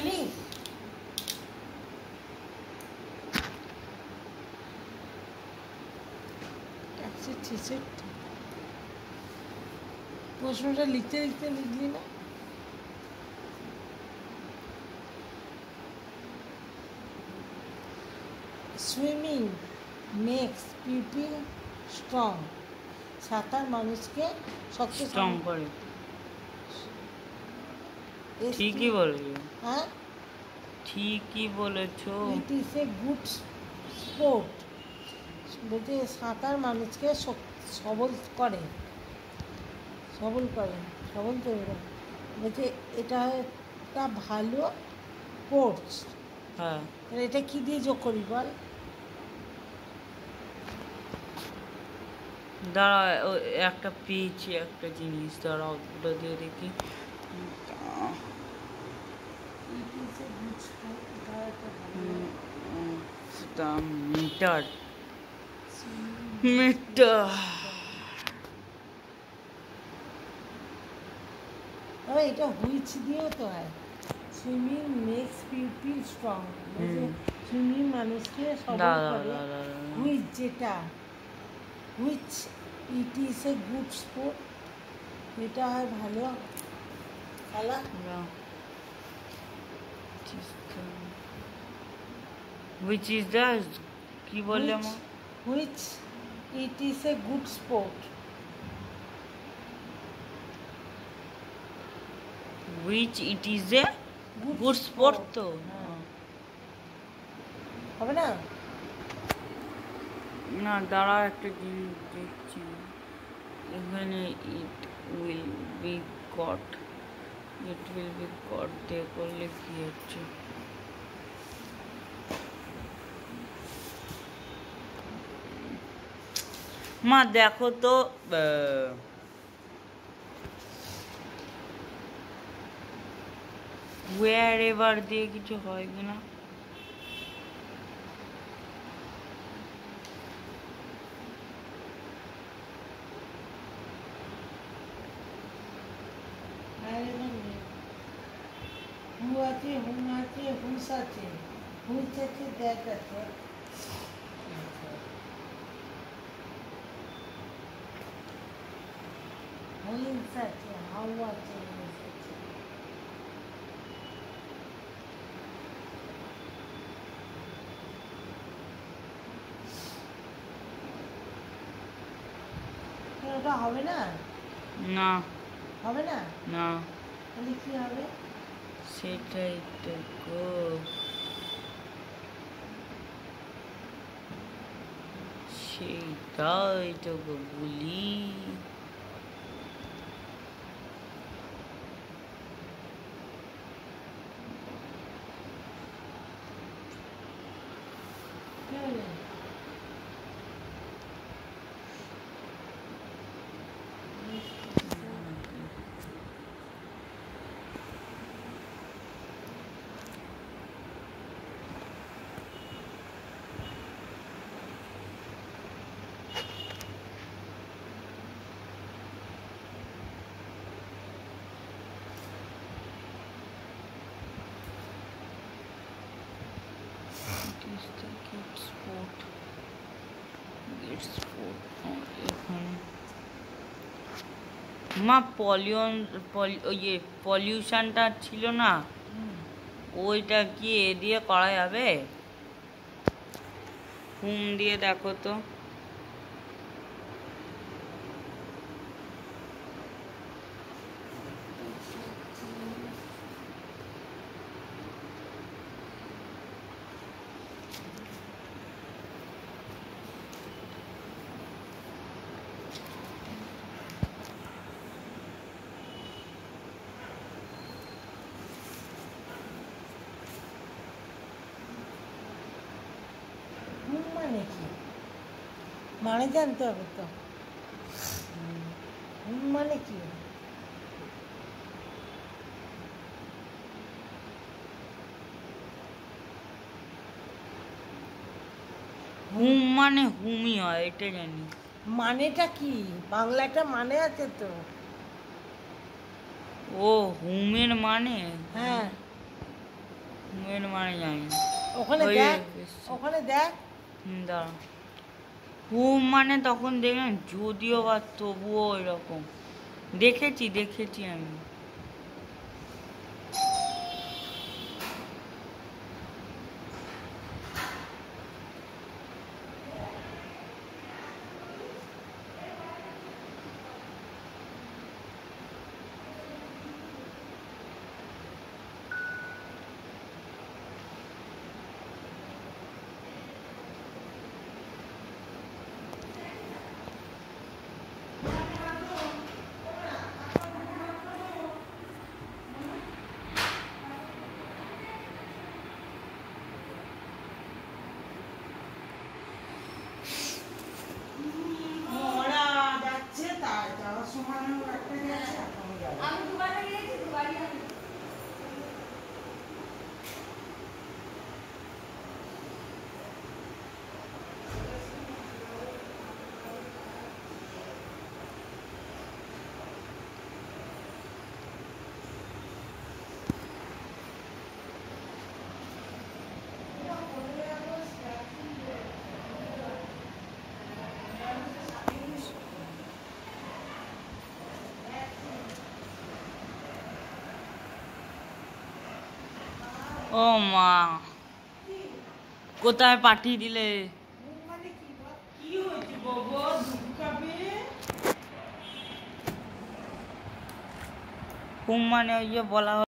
Swimming. প্রশ্নটা লিখতে লিখতে লিখলি না? Swimming makes people strong. সাঁতার মানুষকে স্ট্রং করে। ঠিকই বলেছো। হ্যাঁ ঠিকই বলেছো। It is a good sport. বলতে সাঁতার মানুষকে সবল করে। সবল করে, সবল তৈরি করে। বলছে এটা একটা ভালো স্পোর্টস। হ্যাঁ এটা কি দিয়ে যোগ করি বল? দাঁড়া, একটা পেয়েছি একটা জিনিস, দাঁড়া ওটা দিয়ে দেখি। মিটার মিটার এটা হুইচ দিয়েও তো হয়। Swimming makes people strong. Swimming মানুষকে সবল করে। হুইচ যেটা, which it is a good sport. এটা হয় ভালো খেলা। which is the কি বললে মা? Which it is a good sport. which it is a good sport তো হবে না? না দাঁড়া, একটা জিনিস দেখছি এখানে। it will be got দিয়ে করলে কি হচ্ছে? মা দেখো তো wherever দিয়ে কিছু হয় কিনা। হু আছে, হুম আছে, হুস আছে, হুইচ আছে, দ্যাট আছে। হুইচ আছে, হাউ আছে, হুস আছে। ওটা হবে না? না হবে না? না তাহলে কি হবে? সেটাই তো গো, সেটাই তো গো বলি। মা পলিউশনটা ছিল না, ওইটা কি এ দিয়ে করা যাবে? হুম দিয়ে দেখো তো। মানে কি মানে জানতে হবে তো। মানে কি? হুম মানে হুমই হয়, এটা জানি। মানেটা কি? বাংলাটা মানে আছে তো। ও হুমের মানে? হ্যাঁ মেন মানে জানি না। ওখানে ওই দেখ, এসছে। ওখানে দেখ। দাঁড়া, হুম মানে তখন দেখলাম, যদিও বা তবুও এরকম দেখেছি আমি। ওরা যাচ্ছে, তাই যাওয়ার সময় একটা গেছে, এখনো যাবে। ও মা, কোথায় পাঠিয়ে দিলে? মানে কি হয়েছে বাবা, ঢুকাবে? হুম মানে ওই যে বলা